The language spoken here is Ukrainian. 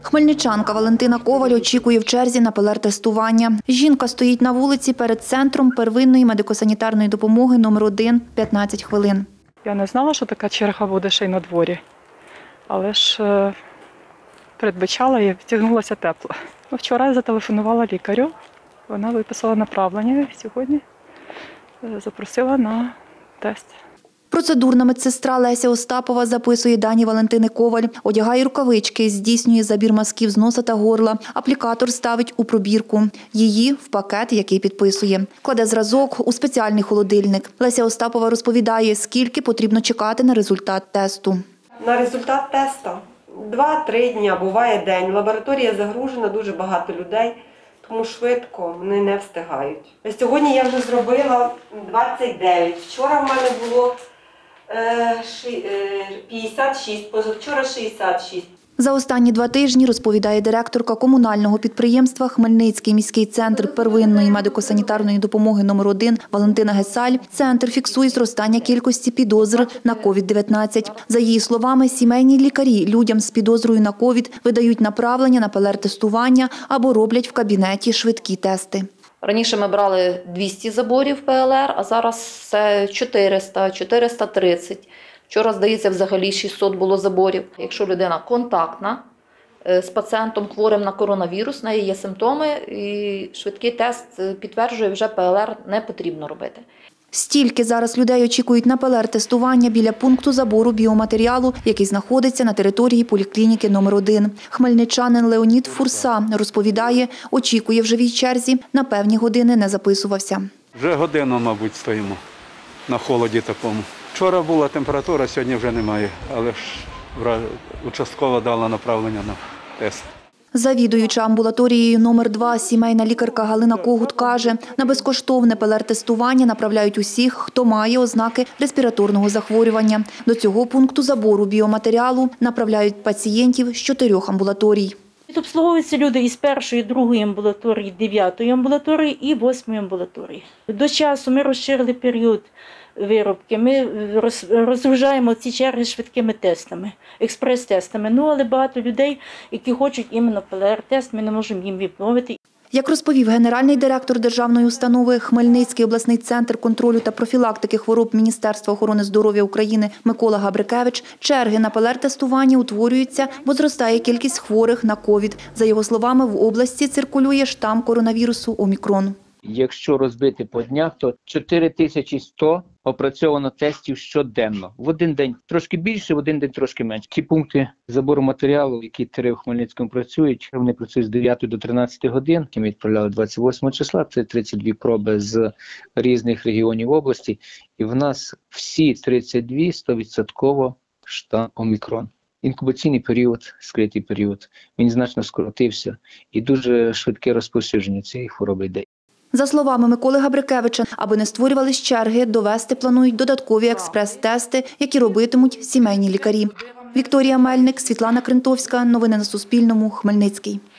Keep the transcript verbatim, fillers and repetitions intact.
Хмельничанка Валентина Коваль очікує в черзі на ПЛР-тестування. Жінка стоїть на вулиці перед центром первинної медико-санітарної допомоги номер один п'ятнадцять хвилин. Я не знала, що така черга буде ще й на дворі, але ж е, передбачала і втягнулася тепло. Вчора я зателефонувала лікарю, вона виписала направлення і сьогодні запросила на тест. Процедурна медсестра Леся Остапова записує дані Валентини Коваль, одягає рукавички, здійснює забір мазків з носа та горла, аплікатор ставить у пробірку, її в пакет, який підписує. Кладе зразок у спеціальний холодильник. Леся Остапова розповідає, скільки потрібно чекати на результат тесту. На результат тесту два-три дні, а буває день. Лабораторія загружена, дуже багато людей, тому швидко вони не встигають. Сьогодні я вже зробила двадцять дев'ять. Вчора в мене було п'ятдесят шість, позавчора шістдесят шість. За останні два тижні, розповідає директорка комунального підприємства «Хмельницький міський центр первинної медико-санітарної допомоги номер один» Валентина Гесаль, центр фіксує зростання кількості підозр на ковід дев'ятнадцять. За її словами, сімейні лікарі людям з підозрою на ковід видають направлення на ПЛР-тестування або роблять в кабінеті швидкі тести. Раніше ми брали двісті заборів ПЛР, а зараз це чотириста, чотириста тридцять. Вчора, здається, взагалі шістсот було заборів. Якщо людина контактна з пацієнтом хворим на коронавірус, в неї є симптоми, і швидкий тест підтверджує, вже ПЛР не потрібно робити. Стільки зараз людей очікують на ПЛР-тестування біля пункту забору біоматеріалу, який знаходиться на території поліклініки номер один. Хмельничанин Леонід Фурса розповідає, очікує в живій черзі, на певні години не записувався. Вже годину, мабуть, стоїмо на холоді такому. Вчора була температура, сьогодні вже немає, але ж участкова дала направлення на тест. Завідуюча амбулаторією номер два сімейна лікарка Галина Когут каже, на безкоштовне ПЛР-тестування направляють усіх, хто має ознаки респіраторного захворювання. До цього пункту забору біоматеріалу направляють пацієнтів з чотирьох амбулаторій. Обслуговуються люди із першої, другої амбулаторії, дев'ятої амбулаторії і восьмої амбулаторії. До часу ми розширили період виробки, ми розгружаємо ці черги швидкими тестами, експрес-тестами. Ну, але багато людей, які хочуть іменно ПЛР-тест, ми не можемо їм відмовити. Як розповів генеральний директор державної установи Хмельницький обласний центр контролю та профілактики хвороб Міністерства охорони здоров'я України Микола Габрикевич, черги на ПЛР-тестування утворюються, бо зростає кількість хворих на ковід. За його словами, в області циркулює штам коронавірусу «Омікрон». Якщо розбити по днях, то чотири тисячі сто опрацьовано тестів щоденно. В один день трошки більше, в один день трошки менше. Ті пункти забору матеріалу, які три в Хмельницькому працюють, вони працюють з дев'ятої до тринадцятої годин. Ми відправляли двадцять восьмого числа, це тридцять дві проби з різних регіонів області. І в нас всі тридцять дві сто відсотків штам Омікрон. Інкубаційний період, скритий період, він значно скоротився і дуже швидке розповсюдження цієї хвороби йде. За словами Миколи Габрикевича, аби не створювались черги, довести планують додаткові експрес-тести, які робитимуть сімейні лікарі. Вікторія Мельник, Світлана Крентовська. Новини на Суспільному. Хмельницький.